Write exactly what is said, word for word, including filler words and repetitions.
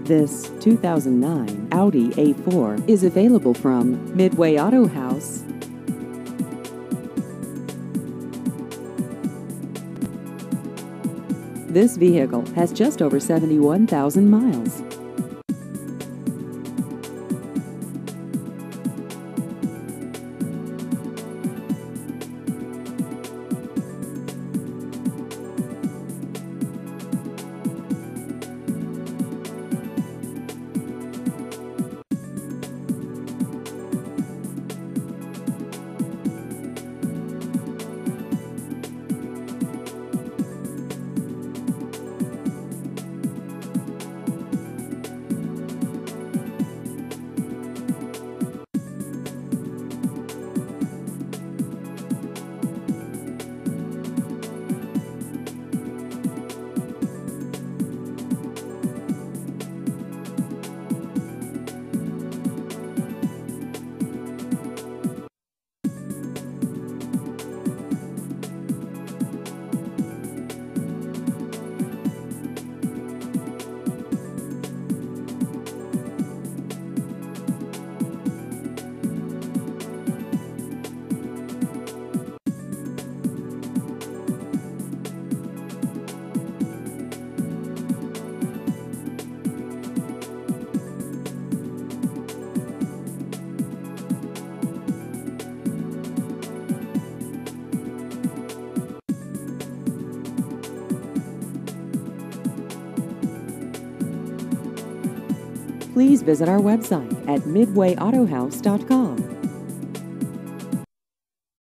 This two thousand nine Audi A four is available from Midway Auto House. This vehicle has just over seventy-one thousand miles. Please visit our website at midway auto house dot com.